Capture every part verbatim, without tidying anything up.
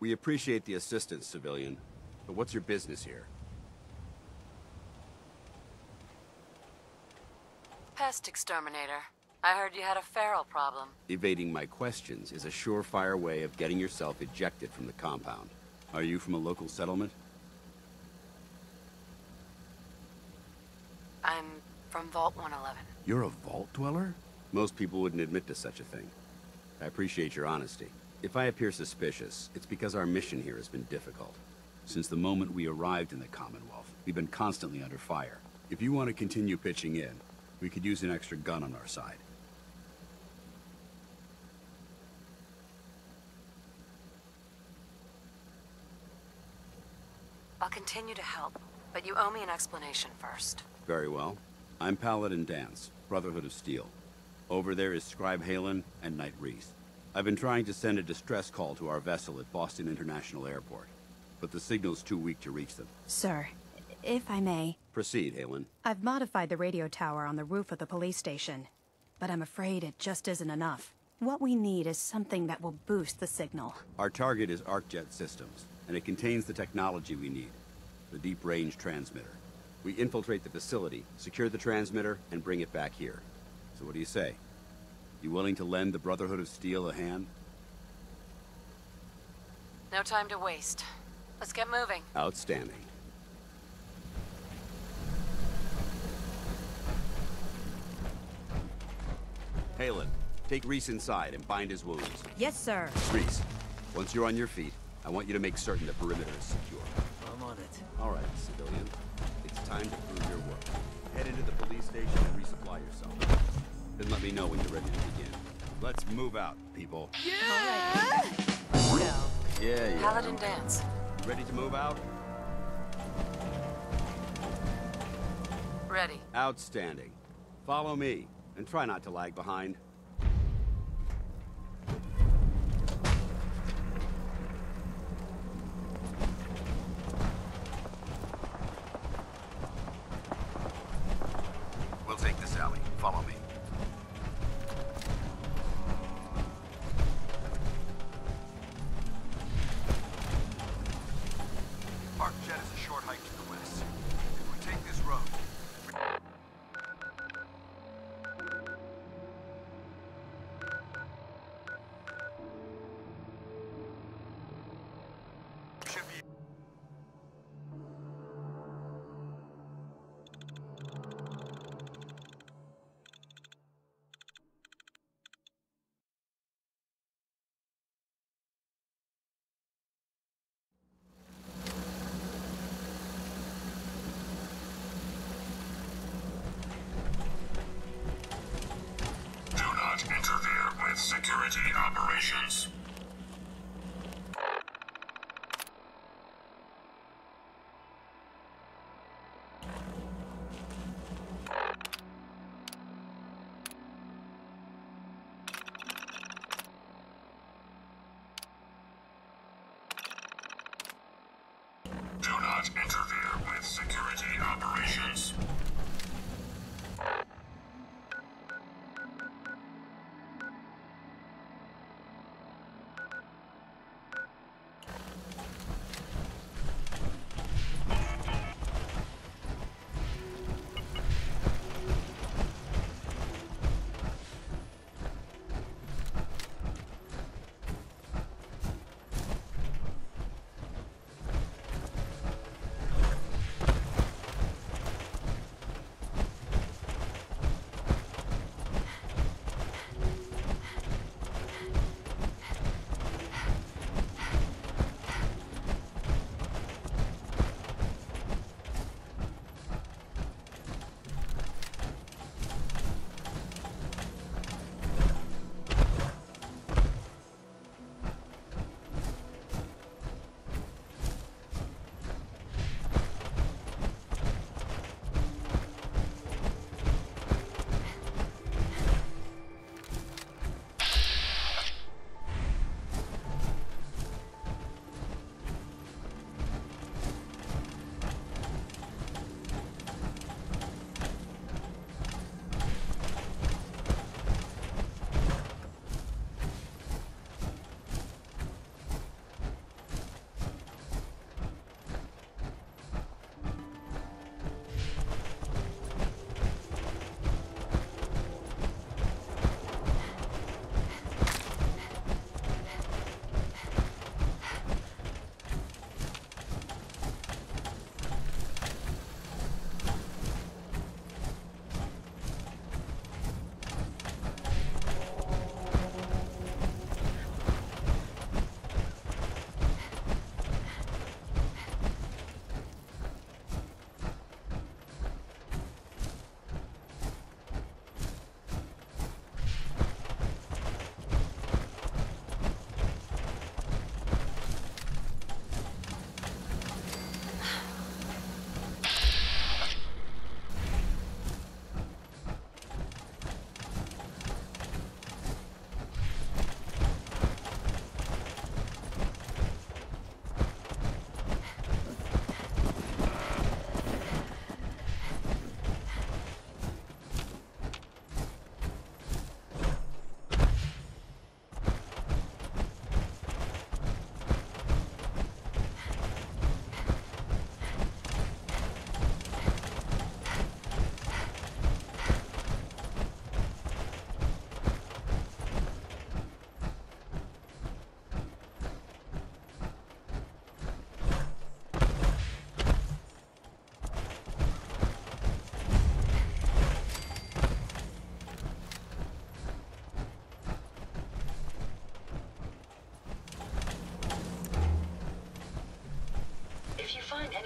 We appreciate the assistance, civilian. But what's your business here? Pest exterminator. I heard you had a feral problem. Evading my questions is a surefire way of getting yourself ejected from the compound. Are you from a local settlement? I'm from Vault one eleven. You're a vault dweller? Most people wouldn't admit to such a thing. I appreciate your honesty. If I appear suspicious, it's because our mission here has been difficult. Since the moment we arrived in the Commonwealth, we've been constantly under fire. If you want to continue pitching in, we could use an extra gun on our side. I'll continue to help, but you owe me an explanation first. Very well. I'm Paladin Danse, Brotherhood of Steel. Over there is Scribe Haylen and Knight Reese. I've been trying to send a distress call to our vessel at Boston International Airport, but the signal's too weak to reach them. Sir, if I may... Proceed, Haylen. I've modified the radio tower on the roof of the police station, but I'm afraid it just isn't enough. What we need is something that will boost the signal. Our target is ArcJet Systems, and it contains the technology we need, the deep-range transmitter. We infiltrate the facility, secure the transmitter, and bring it back here. So what do you say? You willing to lend the Brotherhood of Steel a hand? No time to waste. Let's get moving. Outstanding. Haylen, take Reese inside and bind his wounds. Yes, sir. Reese, once you're on your feet, I want you to make certain the perimeter is secure. I'm on it. All right, civilian. It's time to prove your worth. Head into the police station and resupply yourself. Then let me know when you're ready to begin. Let's move out, people. Yeah! Go. Yeah, yeah. Paladin Danse. Ready to move out? Ready. Outstanding. Follow me, and try not to lag behind. We'll take this alley. Follow me. ArcJet is a short hike to the west. If we take this road...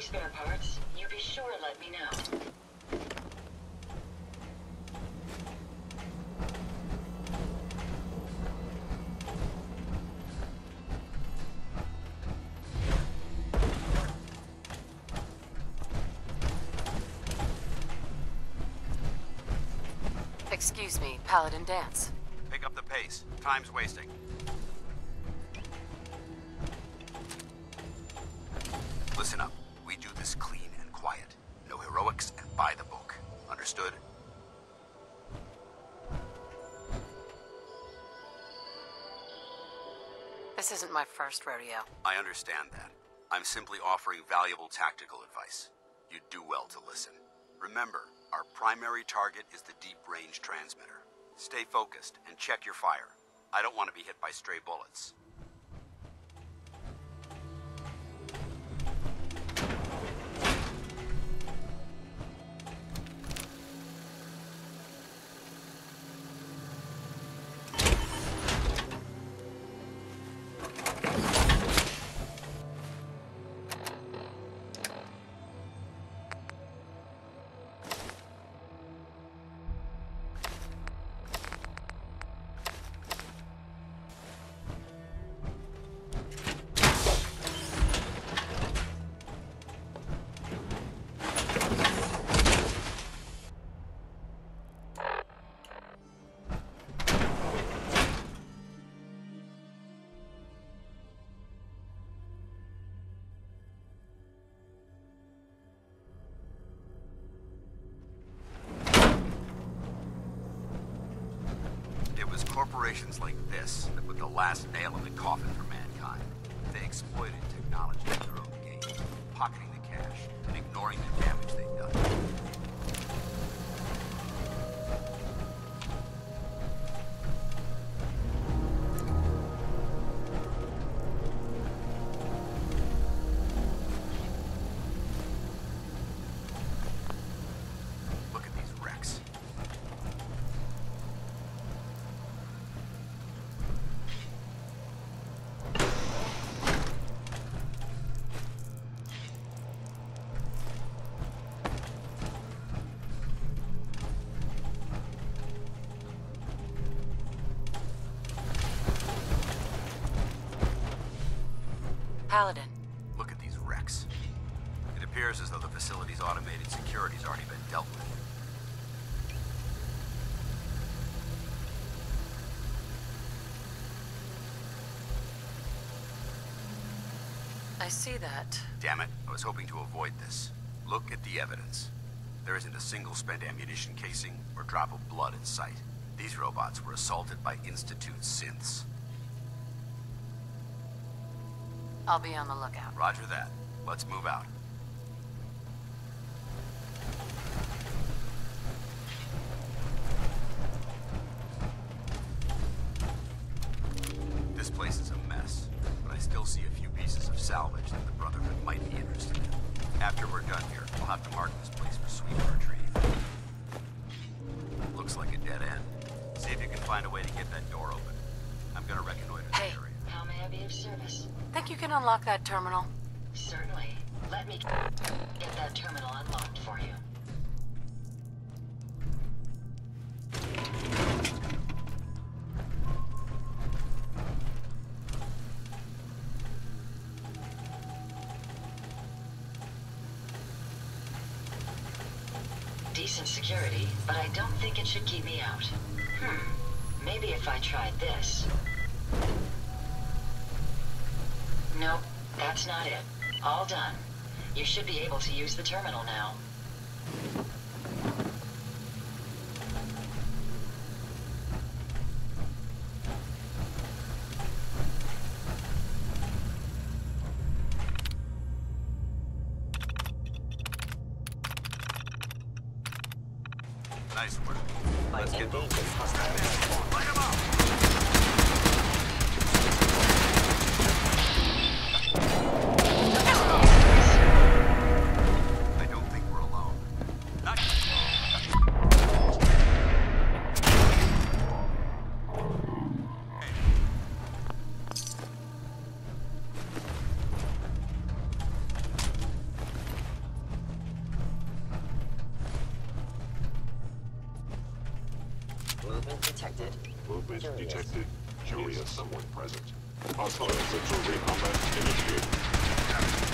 spare parts, you be sure to let me know. Excuse me, Paladin Dance. Pick up the pace. Time's wasting. Listen up. We do this clean and quiet. No heroics and by the book. Understood? This isn't my first rodeo. I understand that. I'm simply offering valuable tactical advice. You'd do well to listen. Remember, our primary target is the deep-range transmitter. Stay focused and check your fire. I don't want to be hit by stray bullets. Corporations like this that put the last nail in the coffin for mankind. They exploited technology for their own gain, pocketing the cash and ignoring the damage they've done. Look at these wrecks. Paladin. Look at these wrecks. It appears as though the facility's automated security's already been dealt with. I see that. Damn it, I was hoping to avoid this. Look at the evidence. There isn't a single spent ammunition casing or drop of blood in sight. These robots were assaulted by Institute synths. I'll be on the lookout. Roger that. Let's move out. This place is a mess, but I still see a few pieces of salvage that the Brotherhood might be interested in. After we're done here, we'll have to mark this place for sweep and retrieve. Looks like a dead end. See if you can find a way to get that door open. I'm gonna reconnoiter the Hey. area. How may I be of service? Think you can unlock that terminal? Certainly. Let me get that terminal unlocked for you. Decent security, but I don't think it should keep me out. Hmm. Maybe if I tried this. Nope, that's not it. All done. You should be able to use the terminal now. Nice work. Let's get moving. Light 'em up! I don't think we're alone. Not movement detected. Movement Curious. detected. Curious. Someone present. Hostile artillery combat initiated.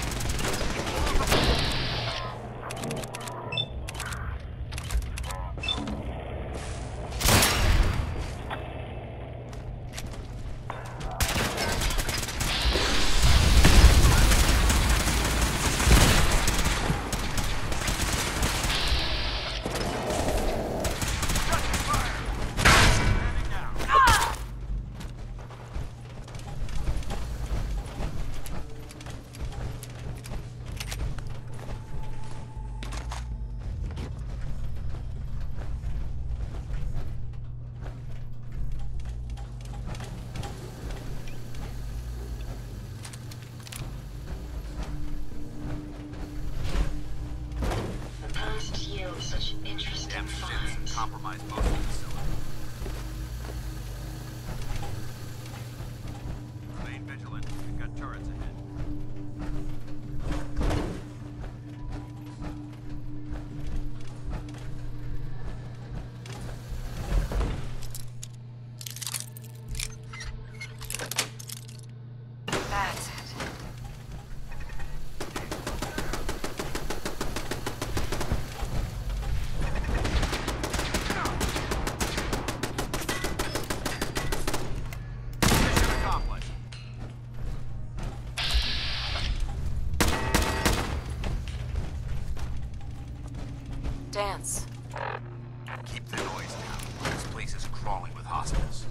The past yields such interesting Damn ships finds. compromised most of the facility. Remain vigilant. We've got turrets ahead. That's it. Mission accomplished. Dance. Keep the noise down. This place is crawling with hostiles.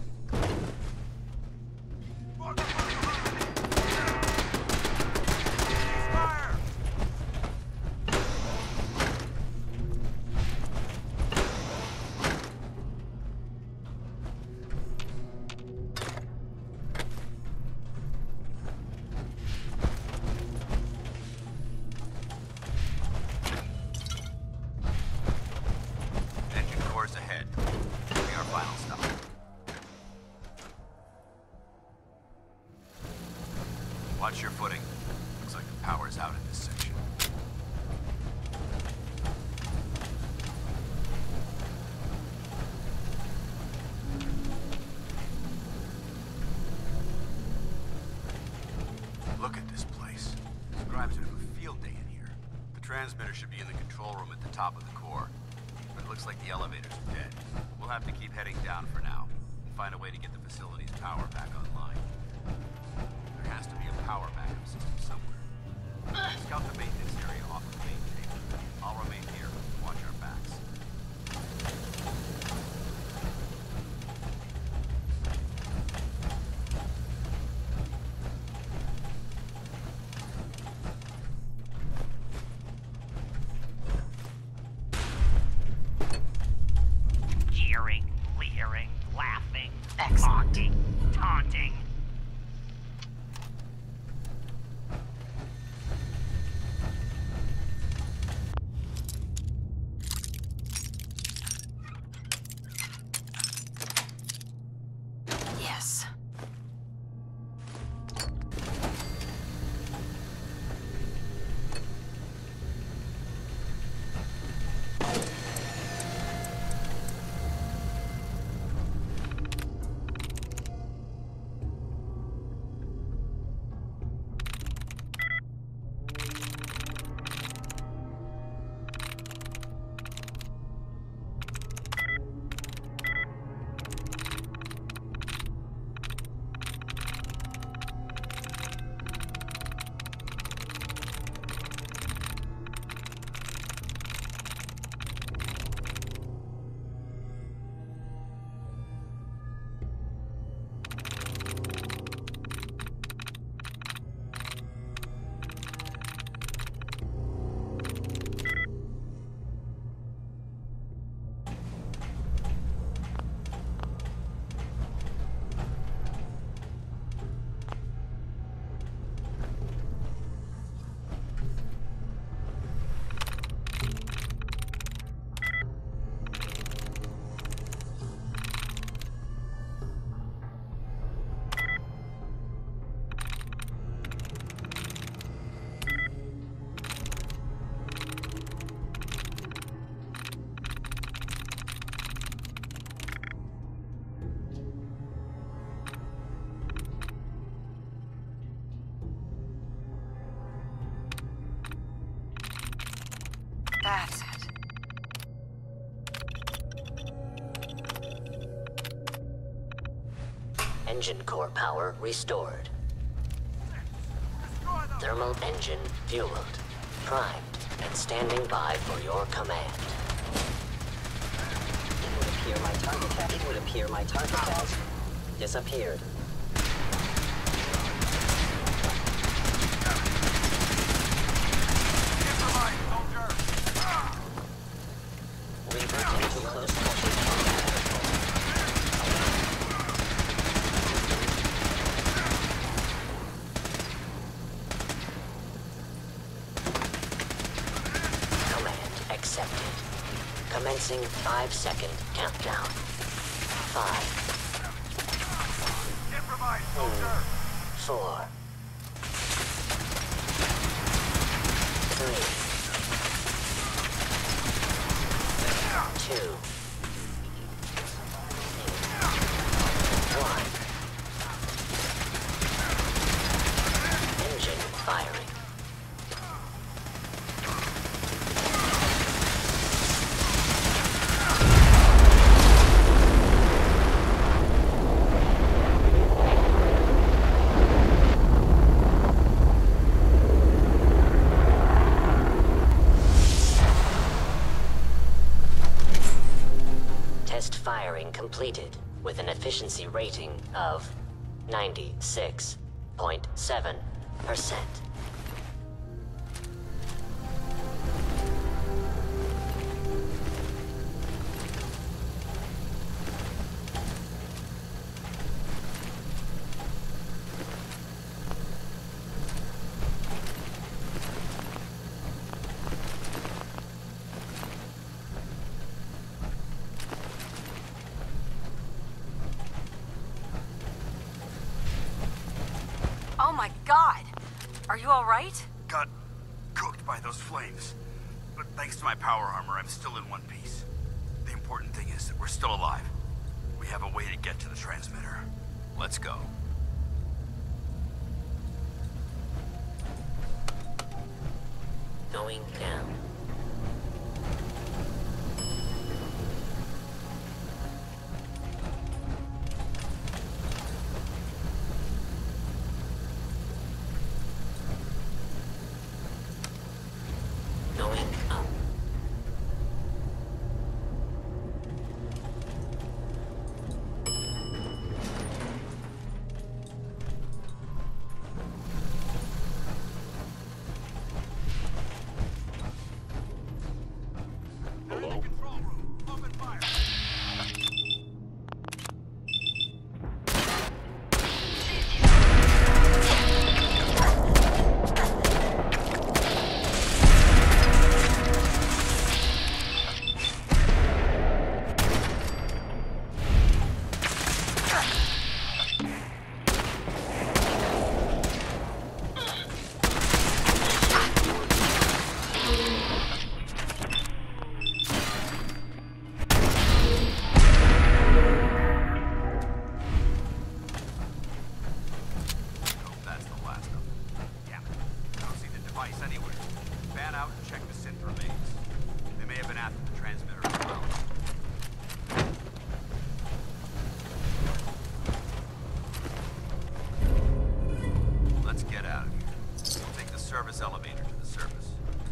Engine course ahead. Be our final stop. Watch your footing. Looks like the power's out in this section. Look at this place. Scribes would have a field day in here. The transmitter should be in the control room at the top of the core. But it looks like the elevators are dead. We'll have to keep heading down for now and find a way to get the facility's power back online. There has to be a power backup system somewhere. Scout the maintenance area off of the main chamber. I'll remain here and watch our backs. Jeering, leering, laughing, Excellent. mocking, taunting. Engine core power restored. Thermal engine fueled, primed, and standing by for your command. It would appear my target has, it would appear my target has disappeared. Revert into close quarters combat. Command accepted. Commencing five second countdown. Five. Three, four. Three. Two. One. Engine firing. Test firing completed with an efficiency rating of ninety-six point seven percent. Oh my god! Are you alright? Got cooked by those flames. But thanks to my power armor, I'm still in one piece. The important thing is that we're still alive. We have a way to get to the transmitter. Let's go. Going down. Going up. Hello? That's the last of them. Yeah. I don't see the device anywhere. Fan out and check the synth remains. They may have been after the transmitter as well. Let's get out of here. We'll take the service elevator to the surface.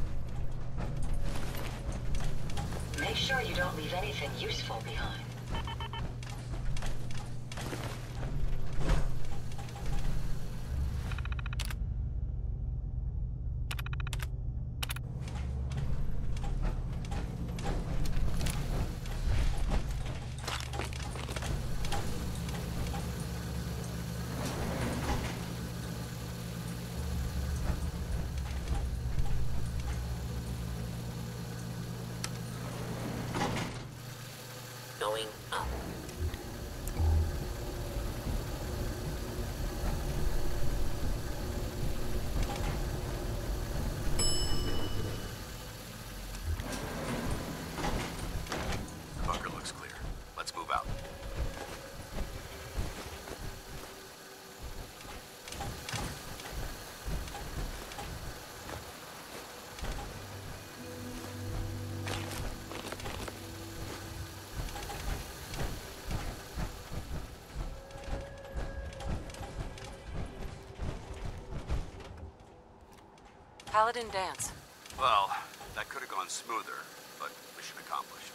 Make sure you don't leave anything useful behind. Going up. The bunker looks clear. Let's move out. Paladin dance. Well, that could have gone smoother, but mission accomplished.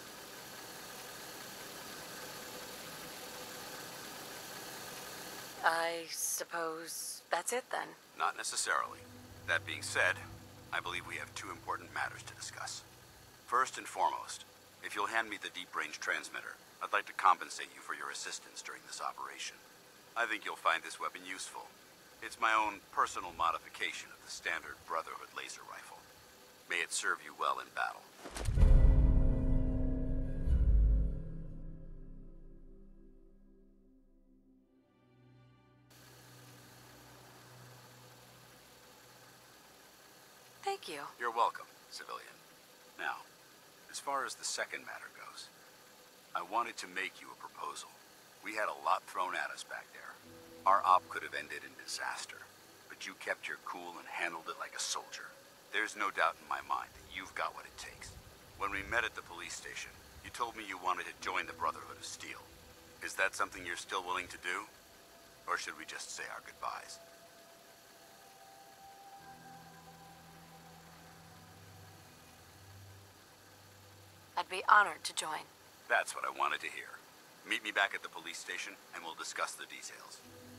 I suppose that's it then. Not necessarily. That being said, I believe we have two important matters to discuss. First and foremost, if you'll hand me the deep-range transmitter, I'd like to compensate you for your assistance during this operation. I think you'll find this weapon useful. It's my own personal modification of the standard Brotherhood laser rifle. May it serve you well in battle. Thank you. You're welcome, civilian. Now, as far as the second matter goes, I wanted to make you a proposal. We had a lot thrown at us back there. Our op could have ended in disaster, but you kept your cool and handled it like a soldier. There's no doubt in my mind that you've got what it takes. When we met at the police station, you told me you wanted to join the Brotherhood of Steel. Is that something you're still willing to do? Or should we just say our goodbyes? I'd be honored to join. That's what I wanted to hear. Meet me back at the police station, and we'll discuss the details.